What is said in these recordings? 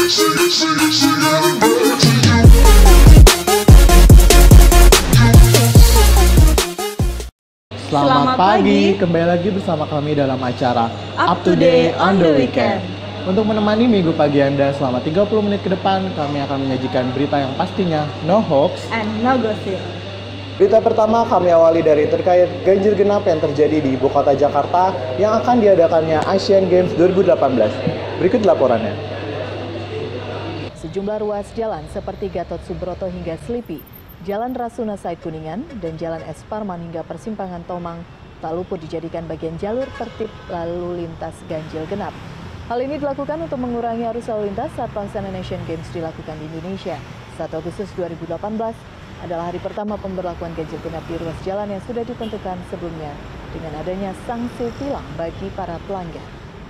Selamat pagi, kembali lagi bersama kami dalam acara Up to Date on the Weekend. Untuk menemani minggu pagi Anda selama 30 menit ke depan, kami akan menyajikan berita yang pastinya no hoax and no gossip. Berita pertama kami awali dari terkait ganjil genap yang terjadi di ibu kota Jakarta yang akan diadakannya Asian Games 2018. Berikut laporannya. Sejumlah ruas jalan seperti Gatot Subroto hingga Selipi, Jalan Rasuna Said Kuningan, dan Jalan Es Parman hingga persimpangan Tomang tak luput dijadikan bagian jalur tertib lalu lintas ganjil genap. Hal ini dilakukan untuk mengurangi arus lalu lintas saat pelaksanaan Asian Games dilakukan di Indonesia. 1 Agustus 2018 adalah hari pertama pemberlakuan ganjil genap di ruas jalan yang sudah ditentukan sebelumnya dengan adanya sanksi tilang bagi para pelanggar.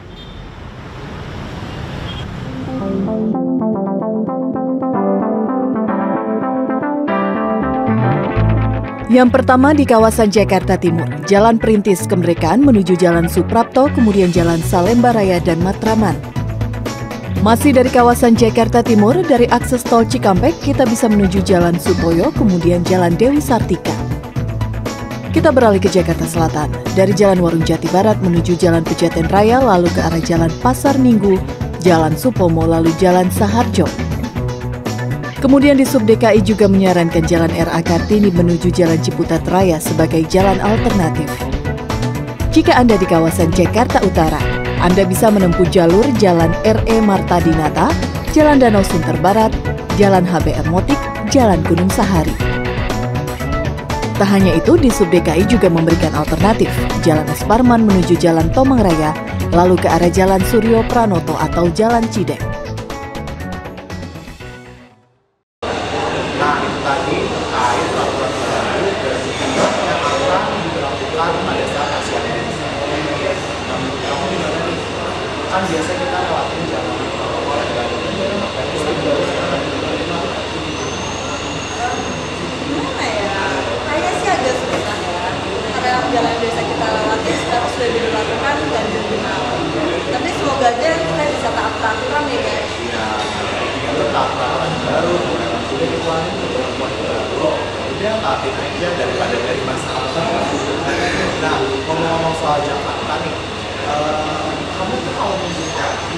Yang pertama di kawasan Jakarta Timur, Jalan Perintis Kemerdekaan menuju Jalan Suprapto, kemudian Jalan Salemba Raya dan Matraman. Masih dari kawasan Jakarta Timur, dari akses tol Cikampek, kita bisa menuju Jalan Sutoyo, kemudian Jalan Dewi Sartika. Kita beralih ke Jakarta Selatan, dari Jalan Warung Jati Barat menuju Jalan Pejaten Raya, lalu ke arah Jalan Pasar Minggu, Jalan Supomo, lalu Jalan Saharjo. Kemudian di Sub DKI juga menyarankan Jalan RA Kartini menuju Jalan Ciputat Raya sebagai jalan alternatif. Jika Anda di kawasan Jakarta Utara, Anda bisa menempuh jalur Jalan RE Marta Dinata, Jalan Danau Sunter Barat, Jalan HBR Motik, Jalan Gunung Sahari. Tak hanya itu, di Sub DKI juga memberikan alternatif, Jalan Es Parman menuju Jalan Tomang Raya, lalu ke arah Jalan Suryo Pranoto atau Jalan Cideng. Nah, itu tadi terkait laporan terbaru dari yang akan dilakukan pada saat Asian Games. Nah, menurut kamu gimana nih? Kan biasa kita lewatin jalan olahraga Gimana ya? Kayaknya sih agak susah ya. Karena jalan yang biasa kita lewati sekarang sudah diberlakukan ganjil genap. Tapi semoga aja kita bisa taat peraturan ya guys. Iya, tetap peraturan baru. Sudah dikeluarin peraturan baru. Udah taatin aja daripada dari masalah. Nah, ngomong-ngomong soal Jakarta nih, kamu tuh kalau menggunakan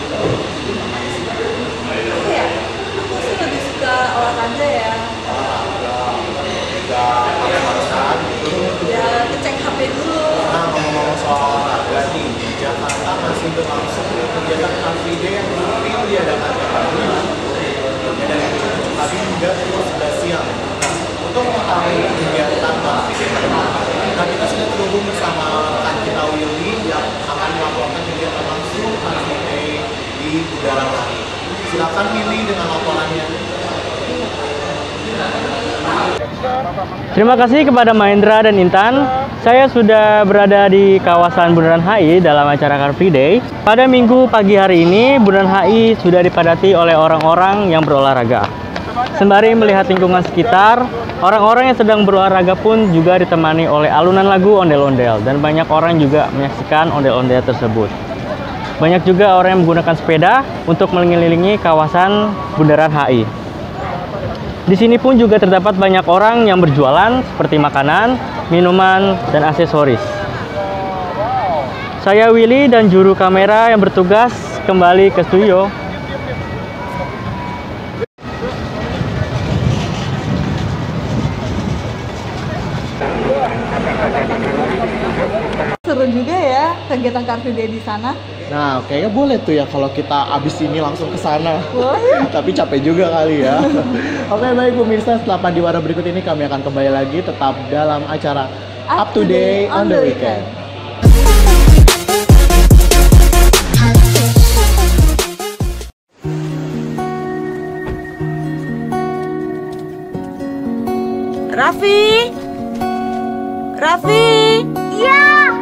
Apa ya? Aku sih lebih suka olahraga ya. Ya, ngecek HP dulu. Nah, ngomong-ngomong soal olahraga nih, di Jakarta masih berlangsung kegiatan Car Free Day yang rutin diadakan tiap hari. Dari pukul 7 pagi hingga pukul 11 siang. Nah, untuk mengetahui kegiatan Car Free Day pada malam, nah kita sudah terhubung bersama rekan kita Willy yang akan melaporkan kegiatan langsung Car Free Day di Bundaran HI. Silakan Willy dengan laporannya. Terima kasih kepada Mahendra dan Intan. Saya sudah berada di kawasan Bundaran HI dalam acara Car Free Day. Pada minggu pagi hari ini, Bundaran HI sudah dipadati oleh orang-orang yang berolahraga. Sembari melihat lingkungan sekitar, orang-orang yang sedang berolahraga pun juga ditemani oleh alunan lagu ondel-ondel. Dan banyak orang juga menyaksikan ondel-ondel tersebut. Banyak juga orang yang menggunakan sepeda untuk mengelilingi kawasan Bundaran HI. Di sini pun juga terdapat banyak orang yang berjualan seperti makanan, minuman, dan aksesoris. Saya Willy dan juru kamera yang bertugas kembali ke studio. Seru juga ya kegiatan Car Free Day di sana. Nah, kayaknya boleh tuh ya kalau kita abis ini langsung ke sana. Boleh. Tapi capek juga kali ya. Oke, baik pemirsa, setelah Pandiwara berikut ini kami akan kembali lagi tetap dalam acara Up to Date on the Weekend. Raffi? Raffi? Iya.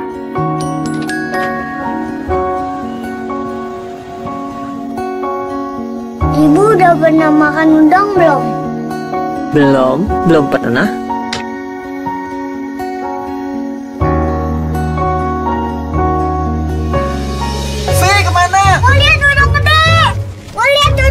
Ibu udah pernah makan udang belum? Belum pernah. Mau lihat udang gede! Mau lihat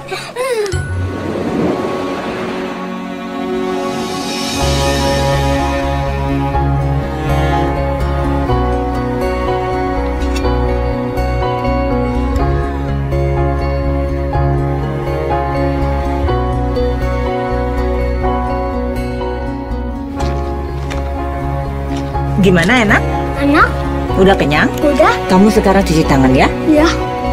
Gimana, enak? Enak? Udah kenyang? Udah? Kamu sekarang cuci tangan ya. Ya.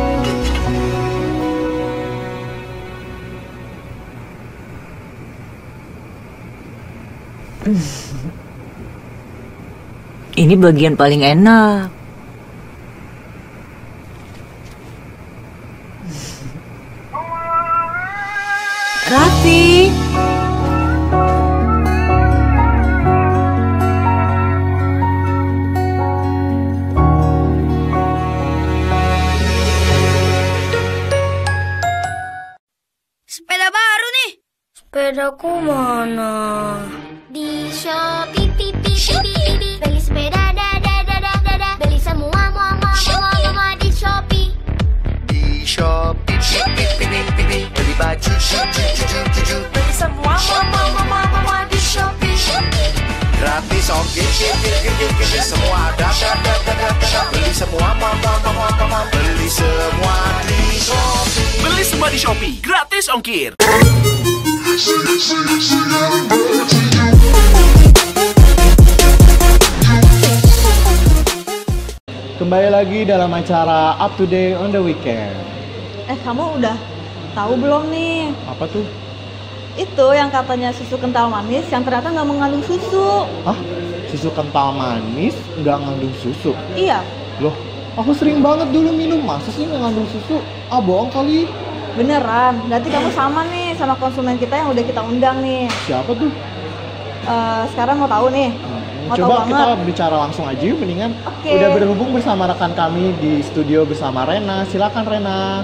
Ini bagian paling enak. Raffi. Sepeda baru nih. Sepedaku mana? Di Shopee, beli sepeda, beli semua, semua di Shopee. Di Shopee, beli baju, beli semua, di Shopee. Gratis ongkir, semua ada, beli semua, beli semua di Shopee. Beli semua di Shopee, gratis ongkir. Kembali lagi dalam acara Up to Date on the Weekend. Kamu udah tahu belum nih? Apa tuh? Itu yang katanya susu kental manis yang ternyata nggak mengandung susu. Hah? Susu kental manis nggak ngandung susu? Iya, Loh, aku sering banget dulu minum. Masa sih nggak ngandung susu? Ah, bohong kali. beneran. Berarti kamu sama nih sama konsumen kita yang udah kita undang nih. Siapa tuh? Sekarang mau tahu nih. Mau tahu Coba banget. kita bicara langsung aja yuk mendingan. Oke. Udah berhubung bersama rekan kami di studio bersama Rena. Silakan Rena.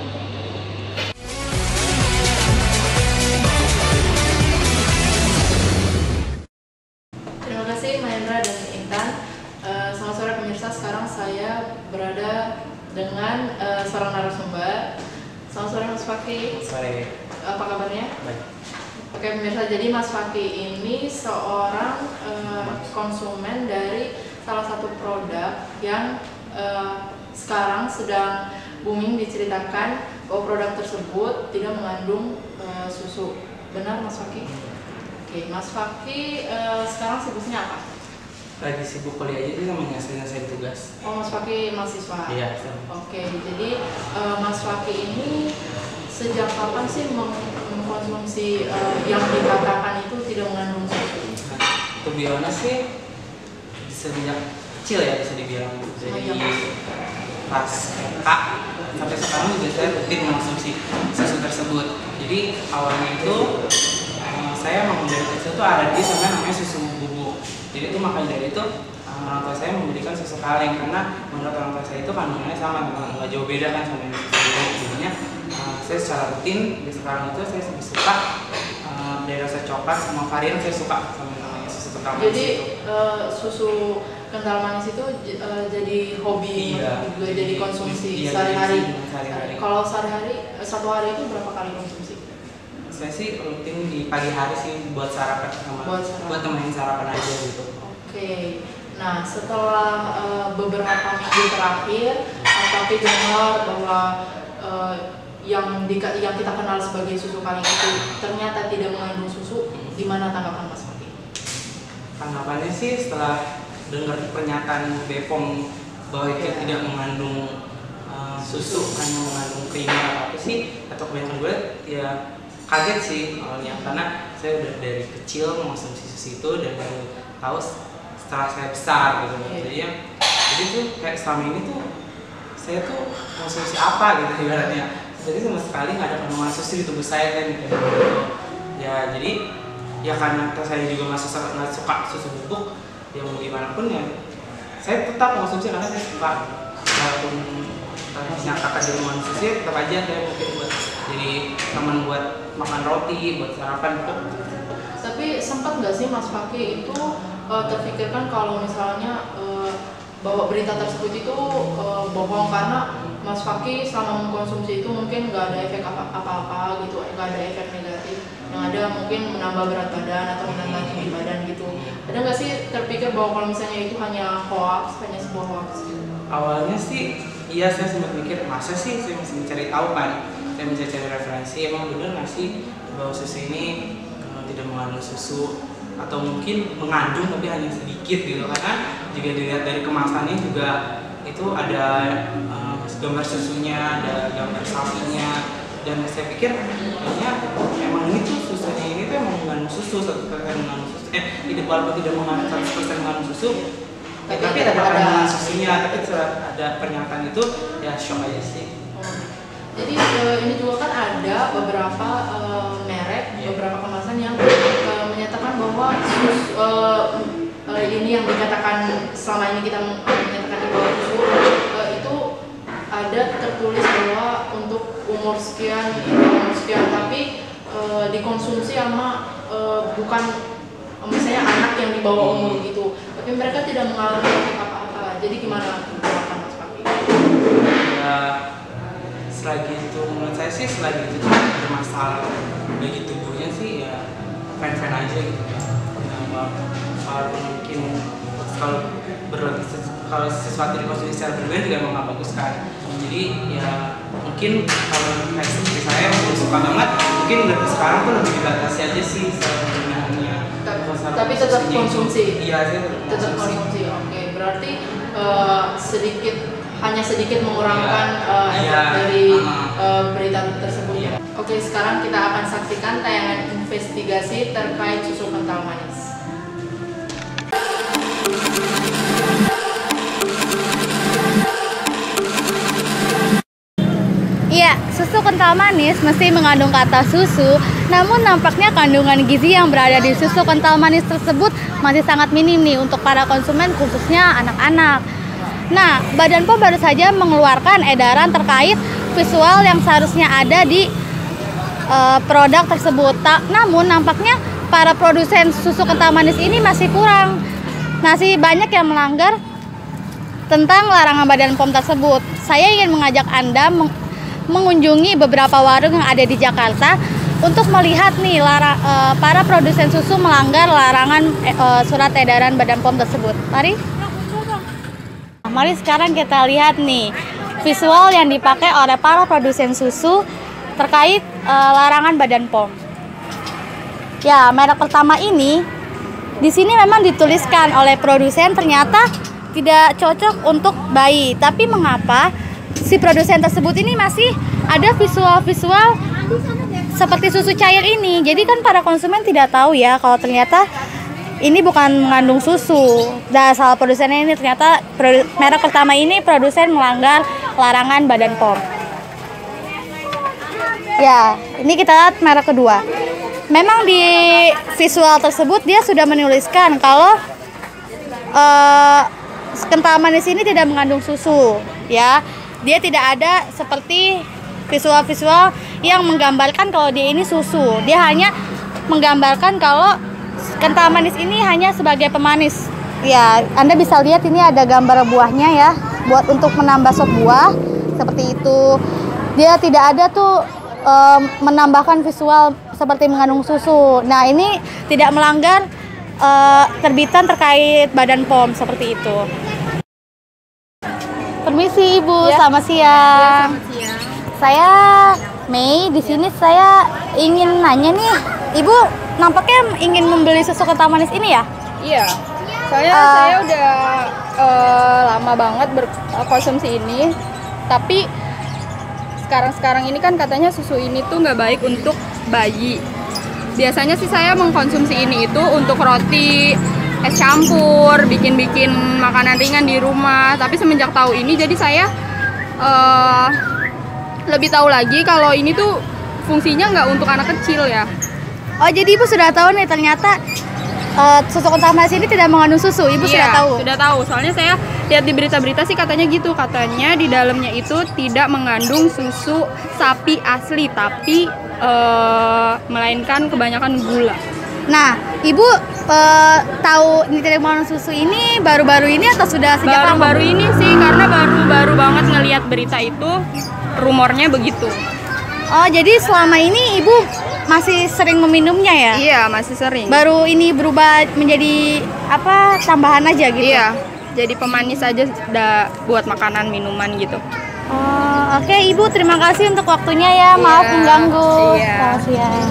Terima kasih Mahendra dan Intan. Selamat sore pemirsa. Sekarang saya berada dengan seorang narasumber. Selamat sore Mas Fakih. Sore. Apa kabarnya? Baik. Oke pemirsa, jadi Mas Fakih ini seorang konsumen dari salah satu produk yang sekarang sedang booming, diceritakan bahwa produk tersebut tidak mengandung susu. Benar Mas Fakih? Oke, Mas Fakih sekarang sibuknya apa? Lagi sibuk kuliah aja sih sama nyelesain tugas. Oh, Mas Fakih mahasiswa? Iya. Oke, jadi Mas Fakih ini sejak kapan sih mengkonsumsi yang dikatakan itu tidak mengandung susu? To be honest sih, sejak kecil ya bisa dibilang. Jadi pas TK sampai sekarang juga saya rutin mengkonsumsi susu tersebut. Jadi awalnya itu saya memang dari kecil tuh alergi sama namanya susu bubuk. Jadi itu makanya dari itu orang tua saya memberikan susu kaleng karena menurut orang tua saya itu kandungannya sama, nggak jauh beda kan sama yang susu bubuk. Jadinya saya secara rutin di sekarang itu saya lebih suka dari rasa coklat sama varian saya suka sama namanya susu kental manis. Jadi itu. susu kental manis itu jadi hobi, Iya. jadi konsumsi Iya, sehari-hari. sehari-hari. Kalau sehari-hari satu hari itu berapa kali konsumsi? Saya sih rutin di pagi hari sih buat sarapan sama Buat temenin sarapan aja gitu. Oke. Nah, setelah beberapa minggu terakhir, tapi dengar bahwa yang kita kenal sebagai susu kaleng itu ternyata tidak mengandung susu. Gimana tanggapan Mas Fakih? Tanggapannya sih setelah dengar pernyataan BPOM bahwa itu tidak mengandung susu, hanya mengandung creamer atau apa sih, atau kebanyakan gue ya kaget sih awalnya karena saya udah dari kecil mengkonsumsi susu itu dan baru tahu setelah saya besar gitu. Jadi tuh kayak selama ini tuh saya tuh konsumsi apa gitu ibaratnya. Jadi sama sekali nggak ada kandungan susu di tubuh saya kan gitu. Ya jadi ya karena saya juga nggak suka susu bubuk, ya mau gimana pun ya saya tetap mengkonsumsi karena saya suka. Walaupun dinyatakan di rumah susu ya tetap aja saya mungkin buat jadi teman buat makan roti, buat sarapan gitu. Tapi sempat nggak sih Mas Fakih itu terpikirkan kalau misalnya bahwa berita tersebut itu bohong karena Mas Faki selama mengkonsumsi itu mungkin nggak ada efek apa-apa gitu, nggak ada efek negatif. Yang ada mungkin menambah berat badan atau menambah tinggi badan gitu. Ada nggak sih terpikir bahwa kalau misalnya itu hanya hoax, hanya sebuah hoax gitu? Awalnya sih, iya saya sempat mikir, masa sih saya mesti mencari tahu kan? Saya mencari referensi, emang bener nggak sih bahwa susu ini tidak mengandung susu, atau mungkin mengandung tapi hanya sedikit gitu, karena jika dilihat dari kemasannya juga itu ada gambar susunya, ada gambar sapinya, dan saya pikir kayaknya emang ini tuh susunya ini tuh emang mengandung susu, 100% mengandung susu, tidak, walaupun tidak mengandung 100% mengandung susu, tapi ada kandungan susunya, tapi setelah ada pernyataan itu ya shock aja sih. Jadi ini juga kan ada beberapa merek, beberapa kemasan yang menyatakan bahwa ini yang dikatakan selama ini kita menyatakan di bawah susu itu ada tertulis bahwa untuk umur sekian, tapi dikonsumsi sama bukan misalnya anak yang di bawah umur gitu, tapi mereka tidak mengalami efek apa-apa. Jadi gimana tanggapan Mas Faki? Ya, selagi itu menurut saya sih selagi itu tidak bermasalah bagi tubuhnya sih ya fine-fine aja gitu ya. Kalau mungkin kalau sesuatu dikonsumsi secara berlebihan juga emang nggak bagus kan. Jadi ya mungkin kalau kayak seperti saya yang suka banget, mungkin lebih sekarang tuh lebih dibatasi aja sih penggunaannya. Tapi tetap konsumsi. Iya, saya tetap konsumsi. Oke, berarti hanya sedikit mengurangkan efek dari berita tersebut. Ya. Oke, sekarang kita akan saksikan tayangan investigasi terkait susu kental manis. Iya, susu kental manis mesti mengandung kata susu, namun nampaknya kandungan gizi yang berada di susu kental manis tersebut masih sangat minim nih untuk para konsumen, khususnya anak-anak. Nah, Badan POM baru saja mengeluarkan edaran terkait visual yang seharusnya ada di produk tersebut. Namun nampaknya para produsen susu kental manis ini masih kurang. Masih banyak yang melanggar tentang larangan Badan POM tersebut. Saya ingin mengajak Anda mengunjungi beberapa warung yang ada di Jakarta untuk melihat nih para produsen susu melanggar larangan surat edaran Badan POM tersebut. Mari sekarang kita lihat nih visual yang dipakai oleh para produsen susu terkait larangan Badan POM. Ya, merek pertama ini di sini memang dituliskan oleh produsen ternyata tidak cocok untuk bayi. Tapi mengapa si produsen tersebut ini masih ada visual-visual seperti susu cair ini? Jadi kan para konsumen tidak tahu ya kalau ternyata ini bukan mengandung susu. Dasar produsennya ini ternyata merek pertama ini produsen melanggar larangan Badan POM. Ya, ini kita lihat merek kedua. Memang di visual tersebut dia sudah menuliskan kalau kental manis ini tidak mengandung susu, ya. Dia tidak ada seperti visual-visual yang menggambarkan kalau dia ini susu. Dia hanya menggambarkan kalau kental manis ini hanya sebagai pemanis. Ya, Anda bisa lihat ini ada gambar buahnya ya, buat untuk menambah sop buah seperti itu. Dia tidak ada tuh menambahkan visual seperti mengandung susu. Nah, ini tidak melanggar terbitan terkait Badan POM seperti itu. Permisi Ibu, ya. Selamat siang. Ya, selamat siang. Saya Mei, di sini saya ingin nanya nih, Ibu nampaknya ingin membeli susu kental manis ini ya? Iya, saya udah lama banget berkonsumsi ini, tapi sekarang ini kan katanya susu ini tuh nggak baik untuk bayi. Biasanya sih saya mengkonsumsi ini itu untuk roti, es campur, bikin makanan ringan di rumah. Tapi semenjak tahu ini, jadi saya lebih tahu lagi kalau ini tuh fungsinya nggak untuk anak kecil ya. Oh, jadi Ibu sudah tahu nih ternyata susu kental manis ini tidak mengandung susu. Ibu sudah tahu? Sudah tahu. Soalnya saya lihat di berita-berita sih katanya gitu. Katanya di dalamnya itu tidak mengandung susu sapi asli, tapi melainkan kebanyakan gula. Nah, Ibu tahu ini tidak mengandung susu ini baru-baru ini atau sudah sejak lama? Baru-baru ini sih, karena baru banget banget ngelihat berita itu, rumornya begitu. Oh, jadi selama ini Ibu masih sering meminumnya ya? Iya, masih sering. Baru ini berubah menjadi apa, tambahan aja gitu? Iya, jadi pemanis aja udah buat makanan, minuman gitu. Oh, oke, Ibu, terima kasih untuk waktunya ya. Maaf mengganggu. Selamat siang.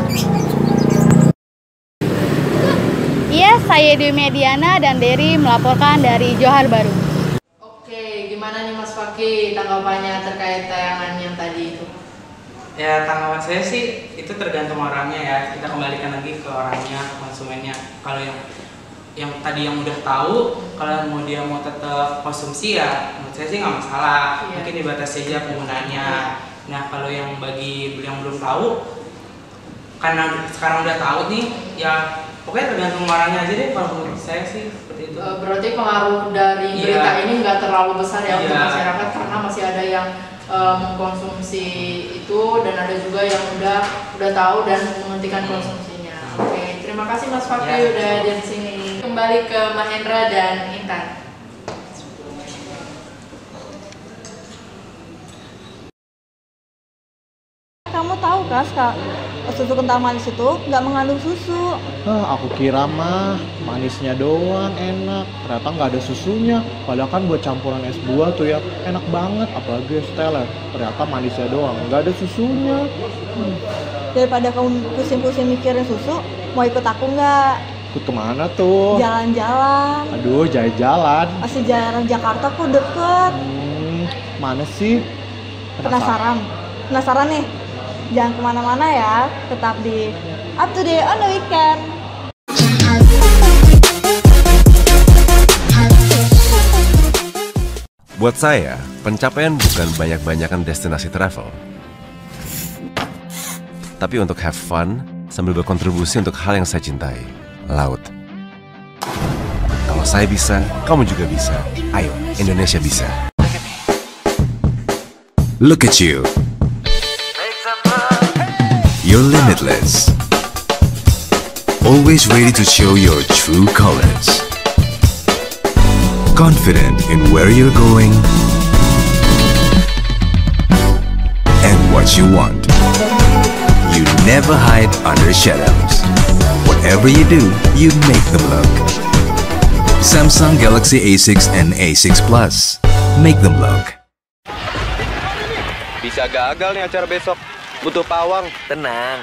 Iya, saya Dewi Mediana dan Dery melaporkan dari Johar Baru. Oke, gimana nih Mas Fakih tanggapannya terkait tayangan yang tadi itu? Ya, tanggapan saya sih itu tergantung orangnya ya. Kita kembalikan lagi ke orangnya, konsumennya. Kalau yang tadi yang udah tahu, kalau mau dia mau tetap konsumsi ya menurut saya sih nggak masalah. Mungkin dibatasi aja penggunaannya. Nah, kalau yang bagi yang belum tahu, karena sekarang udah tahu nih, ya pokoknya tergantung orangnya aja deh. Kalau menurut saya sih seperti itu. Berarti pengaruh dari berita ini nggak terlalu besar ya untuk masyarakat, karena masih ada yang mengkonsumsi itu dan ada juga yang udah tahu dan menghentikan konsumsinya. Oke, terima kasih Mas Fakih udah di sini. Kembali ke Mahendra dan Intan. Kamu tahu Kak, susu kental manis itu nggak mengandung susu. Aku kira mah manisnya doang enak, ternyata nggak ada susunya. Padahal kan buat campuran es buah tuh ya enak banget, apalagi es teler. Ternyata manisnya doang, nggak ada susunya. Daripada kamu pusing-pusing mikirin susu, mau ikut aku nggak? Ikut kemana tuh? Jalan-jalan. Aduh, jalan-jalan. Masih jalan Jakarta kok deket. Mana sih? Penasaran? Penasaran nih? Jangan kemana-mana ya, tetap di Up to Date on the Weekend. Buat saya, pencapaian bukan banyak-banyakan destinasi travel, tapi untuk have fun sambil berkontribusi untuk hal yang saya cintai, laut. Kalau saya bisa, kamu juga bisa. Ayo, Indonesia bisa. Look at you. You're limitless. Always ready to show your true colors. Confident in where you're going and what you want. You never hide under shadows. Whatever you do, you make them look. Samsung Galaxy A6 and A6 Plus. Make them look. Bisa gagal nih acara besok. Butuh pawang. Tenang.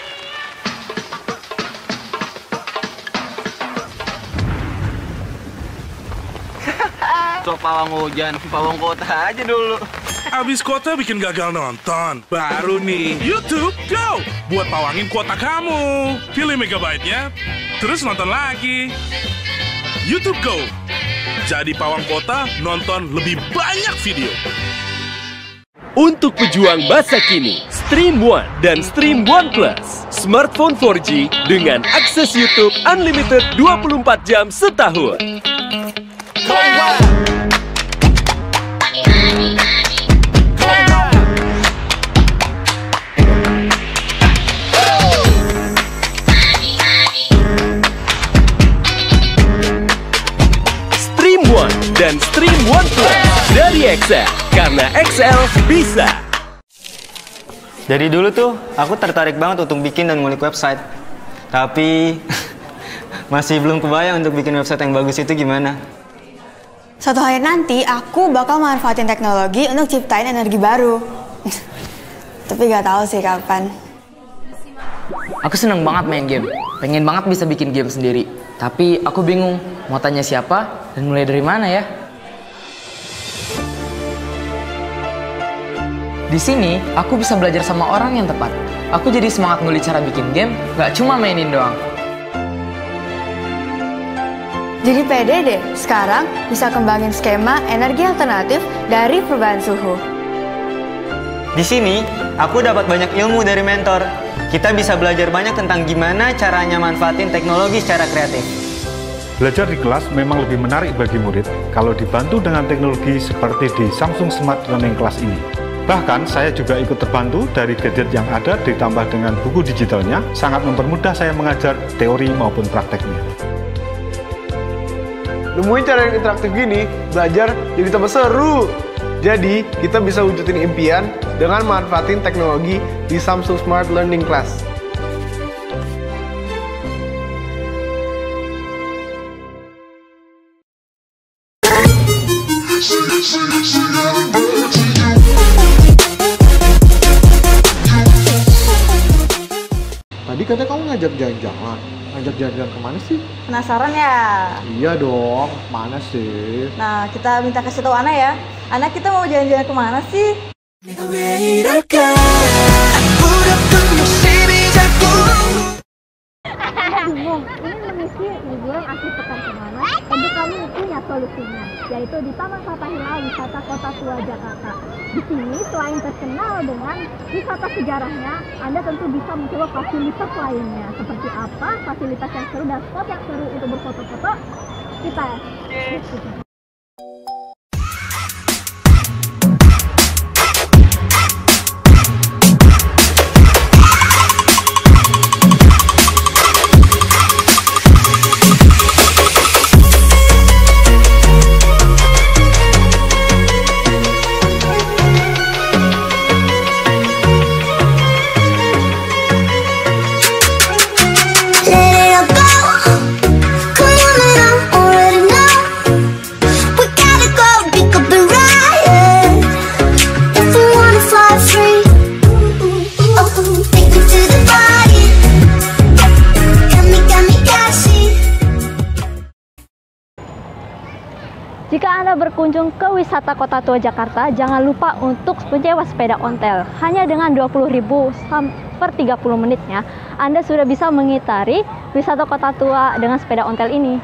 Sok pawang hujan, pawang kota aja dulu. Abis kota bikin gagal nonton. Baru nih, YouTube Go! Buat pawangin kuota kamu. Pilih megabyte-nya, terus nonton lagi. YouTube Go! Jadi pawang kota, nonton lebih banyak video. Untuk pejuang masa kini, Stream One dan Stream One Plus. Smartphone 4G dengan akses YouTube unlimited 24 jam setahun. Stream One dan Stream One Plus dari XL, karena XL bisa. Dari dulu tuh aku tertarik banget untuk bikin dan ngulik website. Tapi masih belum kebayang untuk bikin website yang bagus itu gimana. Suatu hari nanti aku bakal manfaatin teknologi untuk ciptain energi baru. Tapi gak tahu sih kapan. Aku seneng banget main game. Pengen banget bisa bikin game sendiri. Tapi aku bingung mau tanya siapa dan mulai dari mana ya. Di sini, aku bisa belajar sama orang yang tepat. Aku jadi semangat ngulik cara bikin game, gak cuma mainin doang. Jadi pede deh, sekarang bisa kembangin skema energi alternatif dari perubahan suhu. Di sini, aku dapat banyak ilmu dari mentor. Kita bisa belajar banyak tentang gimana caranya manfaatin teknologi secara kreatif. Belajar di kelas memang lebih menarik bagi murid kalau dibantu dengan teknologi seperti di Samsung Smart Learning Class ini. Bahkan saya juga ikut terbantu dari gadget yang ada ditambah dengan buku digitalnya, sangat mempermudah saya mengajar teori maupun prakteknya. Nemuin cara yang interaktif gini, belajar jadi tambah seru. Jadi, kita bisa wujudin impian dengan manfaatin teknologi di Samsung Smart Learning Class. Tadi katanya kamu ngajak jalan-jalan. Ngajak jalan-jalan kemana sih? Penasaran ya? Iya dong, mana sih? Nah, kita minta kasih tahu Ana ya. Ana, kita mau jalan-jalan kemana sih? Bingung, ingin mengisi liburan akhir pekan kemana? Tentu kami punya solusinya, yaitu di Taman Fathahillah Wisata Kota Tua Jakarta. Di sini selain terkenal dengan wisata sejarahnya, Anda tentu bisa mencoba fasilitas lainnya. Seperti apa fasilitas yang seru dan spot yang seru untuk berfoto-foto? Kita Jika Anda berkunjung ke wisata Kota Tua Jakarta, jangan lupa untuk menyewa sepeda ontel. Hanya dengan 20.000 per 30 menitnya, Anda sudah bisa mengitari wisata Kota Tua dengan sepeda ontel ini.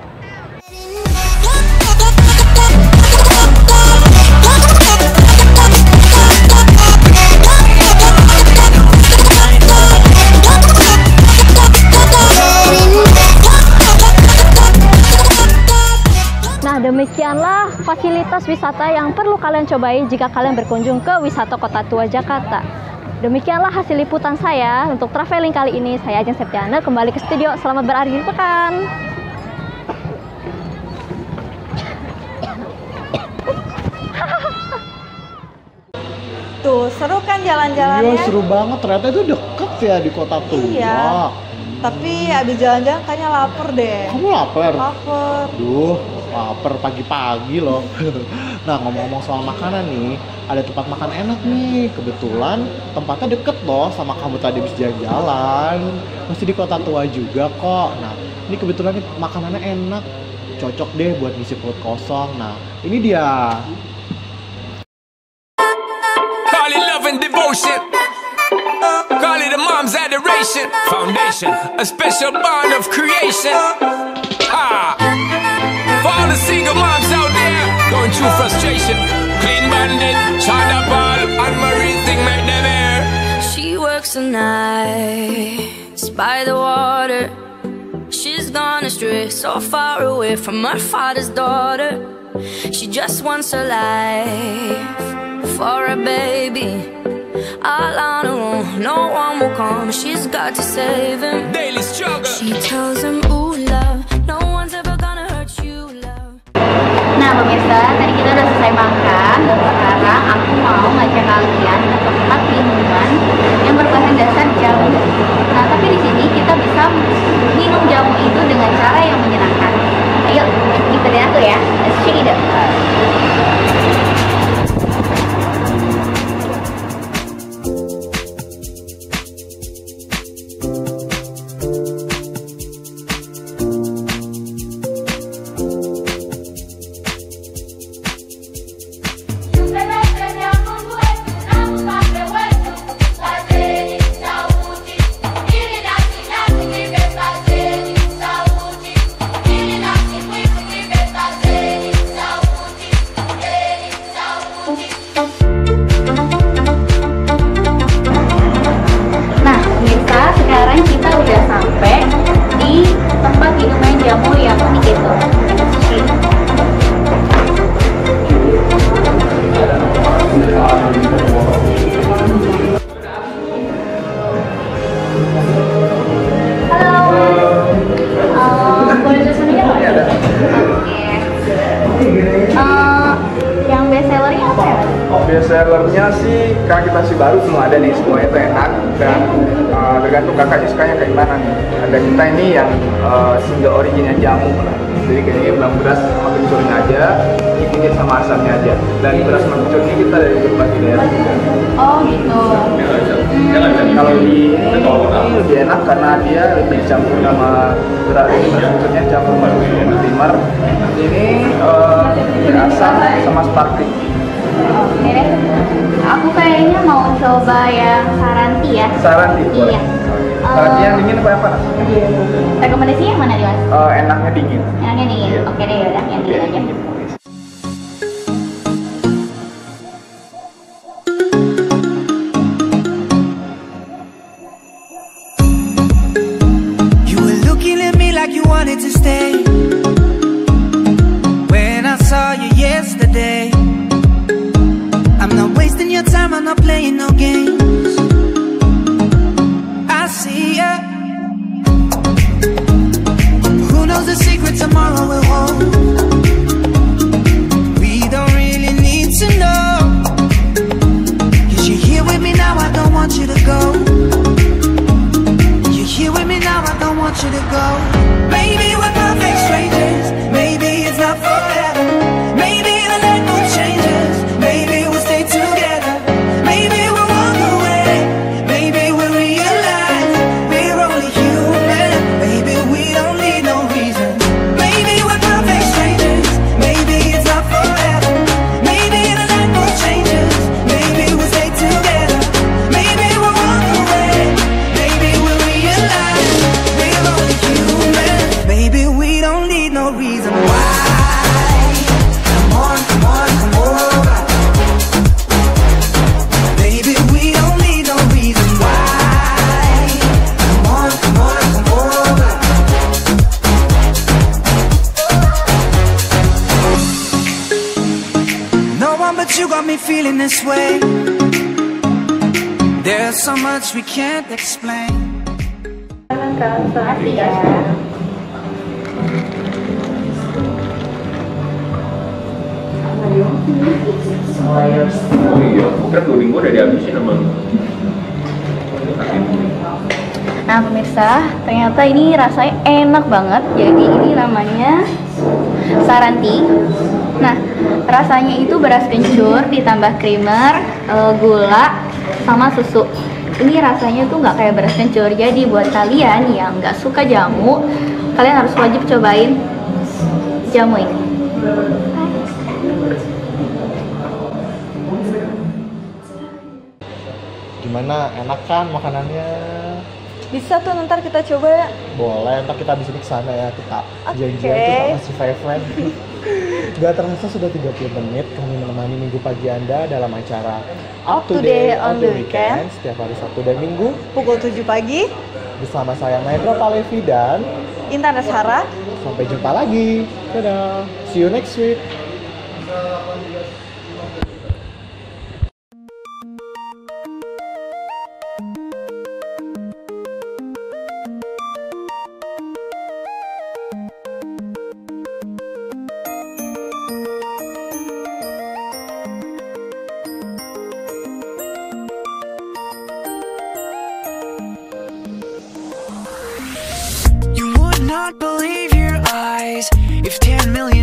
Demikianlah fasilitas wisata yang perlu kalian cobai jika kalian berkunjung ke wisata Kota Tua Jakarta. Demikianlah hasil liputan saya untuk traveling kali ini. Saya Ajeng Septiana kembali ke studio. Selamat berakhir pekan. Tuh, seru kan jalan-jalannya? Iya, seru banget. Ternyata itu deket ya di Kota Tua. Iya. Tapi abis jalan-jalan kayaknya lapar deh. Kamu lapar? Lapar. Duh, lapar pagi-pagi loh. Nah, ngomong-ngomong soal makanan nih, ada tempat makan enak nih. Kebetulan tempatnya deket loh sama kamu tadi habis jalan-jalan. Masih di Kota Tua juga kok. Nah, ini kebetulan nih makanannya enak. Cocok deh buat ngisi perut kosong. Nah, ini dia. Call it love and devotion. Call it a mom's adoration. Foundation, a special bond of creation. Ah. For all the single moms out there going through frustration, Clean Bandit, China Ball, and Marie thing make them air. She works the nights by the water. She's gone astray, so far away from her father's daughter. She just wants a life for a baby. All on her own, no one will come. She's got to save him. Daily struggle. She tells him, ooh, love, no one's ever gonna hurt you, love. Nah pemirsa, tadi kita udah selesai makan. Sekarang aku mau ngajak kalian ke tempat minuman yang berbahan dasar jamu. Nah tapi di sini kita bisa minum jamu itu dengan cara yang menyenangkan. Ayo ikutin aku ya. Let's check it out. sellernya sih, karena kita masih baru, semua ada nih, semuanya itu enak dan tergantung kakaknya sukanya kayak gimana nih. Ada kita ini yang single originnya jamu lah, jadi kayaknya belang beras sama kencurnya aja, ini sama asamnya aja. Dan beras sama kencur ini kita dari berbagai daerah juga. Oh gitu. Kalau di ini lebih enak karena dia lebih campur sama beras kencurnya campur sama primer. Ini berasam sama sparkling. Oke deh. Aku kayaknya mau coba yang Saranti ya. Saranti? Iya. Saranti yang dingin apa yang panas? Rekomendasinya yang mana nih Mas? Enaknya dingin. Enaknya dingin. Oke deh, yaudah yang dingin aja. You were looking at me like you wanted to stay. When I saw you yesterday, I'm not wasting your time, I'm not playing no games. I see ya. Who knows the secret tomorrow will hold? We don't really need to know. 'Cause you're here with me now, I don't want you to go. You're here with me now, I don't want you to go. Maybe we're perfect strangers, maybe it's not forever. Maybe the night will change us, maybe we'll stay together. Maybe we'll walk away, maybe we'll realize we're only human. Maybe we don't need no reason. Maybe we're perfect strangers, maybe it's not forever. Maybe the night will change us, maybe we'll stay together. Maybe we'll walk away, maybe we'll realize we're only human. Maybe we don't need no reason why. Come on, come on, come over. Baby, we don't need no reason why. Come on, come on, come over. No one but you got me feeling this way. There's so much we can't explain. Oh iya, kira 2 minggu udah dihabisin sama lu. Nah pemirsa, ternyata ini rasanya enak banget. Jadi ini namanya Saranti. Nah rasanya itu beras kencur ditambah creamer, gula, sama susu. Ini rasanya tuh nggak kayak beras kencur. Jadi buat kalian yang nggak suka jamu, kalian harus wajib cobain jamu ini. Gimana? Enak kan makanannya? Bisa tuh ntar kita coba ya. Boleh, ntar kita bisa ke sana ya. Kita janjian kita masih friend. Gak terasa sudah 30 menit kami menemani minggu pagi Anda dalam acara Up to Date on the Weekend setiap hari Sabtu dan Minggu pukul 7 pagi bersama saya Mahendra Palevi dan Intan Rashara. Sampai jumpa lagi. Dadah. See you next week. You would not believe your eyes if 10 million